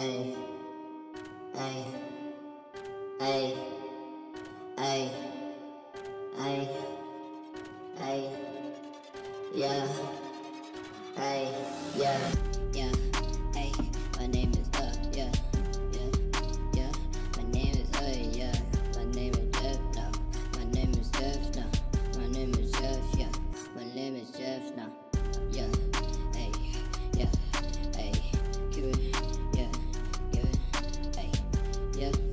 Ay, ay, ay, ay, ay, ay, yeah, ay, yeah, yeah, ay, my name is yeah, yeah, yeah, my name is yeah, my name is Jeff now, my name is Jeff now, my name is Jeff, yeah, my name is Jeff now, yeah, ay, yeah, ay, give it, yeah, give it, ay, yeah.